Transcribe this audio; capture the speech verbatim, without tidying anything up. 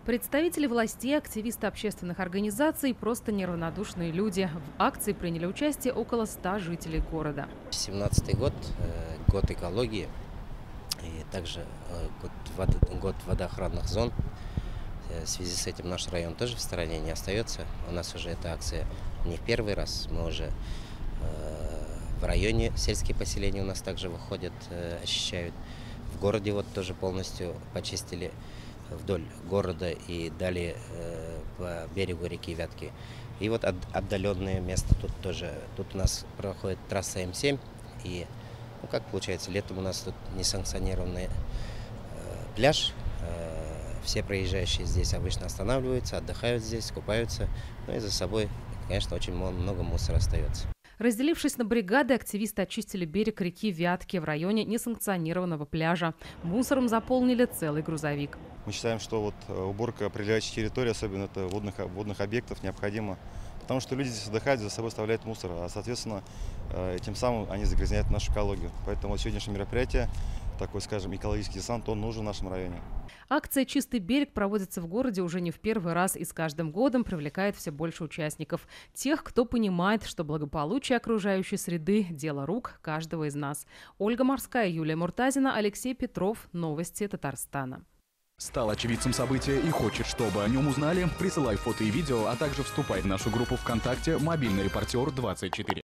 Представители властей, активисты общественных организаций – просто неравнодушные люди. В акции приняли участие около ста жителей города. семнадцатый год, год экологии, и также год, вод, год водоохранных зон. В связи с этим наш район тоже в стороне не остается. У нас уже эта акция не в первый раз. Мы уже в районе сельские поселения у нас также выходят, очищают. В городе вот тоже полностью почистили вдоль города и далее э, по берегу реки Вятки. И вот от, отдаленные места тут тоже. Тут у нас проходит трасса М семь. И, ну как получается, летом у нас тут несанкционированный э, пляж. Э, все проезжающие здесь обычно останавливаются, отдыхают здесь, купаются. Ну и за собой, конечно, очень много мусора остается. Разделившись на бригады, активисты очистили берег реки Вятки в районе несанкционированного пляжа. Мусором заполнили целый грузовик. Мы считаем, что вот уборка прилегающей территории, особенно это водных, водных объектов, необходима. Потому что люди здесь отдыхают, за собой оставляют мусор, а, соответственно, тем самым они загрязняют нашу экологию. Поэтому сегодняшнее мероприятие, такой, скажем, экологический десант, он нужен в нашем районе. Акция «Чистый берег» проводится в городе уже не в первый раз и с каждым годом привлекает все больше участников. Тех, кто понимает, что благополучие окружающей среды – дело рук каждого из нас. Ольга Морская, Юлия Муртазина, Алексей Петров. Новости Татарстана. Стал очевидцем события и хочет, чтобы о нем узнали? Присылай фото и видео, а также вступай в нашу группу ВКонтакте «Мобильный репортер двадцать четыре».